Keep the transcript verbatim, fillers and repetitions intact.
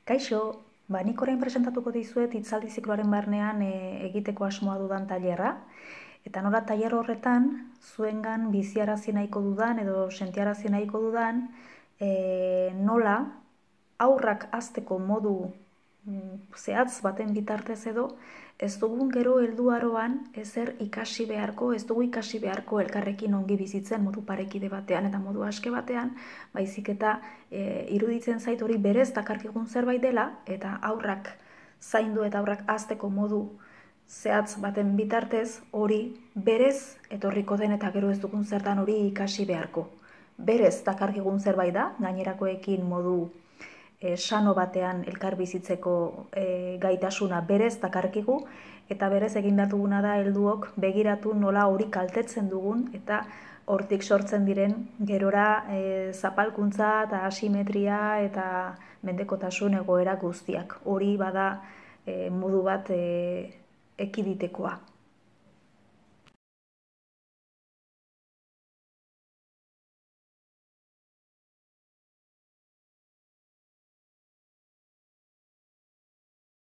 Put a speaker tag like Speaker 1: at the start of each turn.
Speaker 1: Kaixo, ba, nik orain presentatuko dizuet hitzaldi zikloaren barnean e, egiteko asmoa dudan tailerra. Eta nola tailer horretan, zuengan biziarazi nahiko dudan edo sentiarazi nahiko dudan, e, nola aurrak hazteko modu mm, zehatz baten bitartez edo, ez dugun gero helduaroan ezer ikasi beharko, ez dugu ikasi beharko elkarrekin ongi bizitzen modu parekide batean eta modu aske batean, baizik eta e, iruditzen zait hori berez dakarkigun zerbait dela, eta aurrak zaindu eta aurrak hazteko modu zehatz baten bitartez hori berez etorriko den eta gero ez dugun zertan hori ikasi beharko. Berez dakarkigun zerbait da, gainerakoekin modu E, sano batean elkar bizitzeko e, gaitasuna berez dakarkigu, eta berez egin behar duguna da helduok begiratu nola hori kaltetzen dugun eta hortik sortzen diren gerora e, zapalkuntza eta asimetria eta mendekotasun egoera guztiak. Hori bada e, modu bat e, ekiditekoa.